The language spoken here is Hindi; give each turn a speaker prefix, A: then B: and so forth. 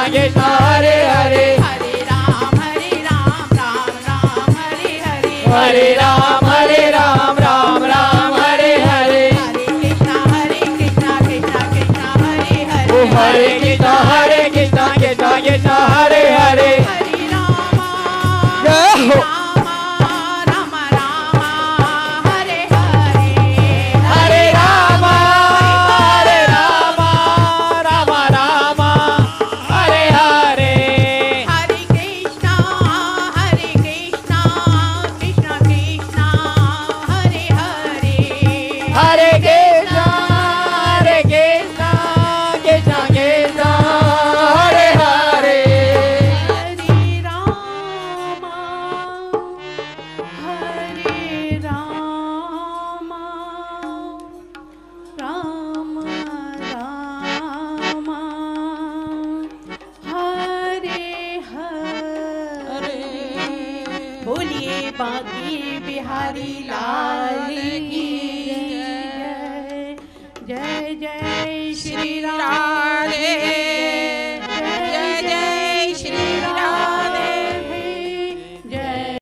A: कृष्ण हरे हरे
B: हरे राम राम राम हरे हरे
A: हरे राम राम राम हरे हरे
B: कृष्ण कृष्ण कृष्ण हरे हरे
A: ओ हरे कृष्ण कृष्ण कृष्ण हरे हरे
B: हरे राम
A: जय हो
B: राम राम हरे हरे
A: हरे राम राम राम हरे हरे
B: हरे कृष्ण कृष्ण कृष्ण हरे हरे
A: हरे कृष्ण कृष्ण कृष्ण कृष्ण हरे हरे
B: हरे राम राम राम हरे हरे बोलिए बाकी बिहारी लाल की जय जय जय श्री राम।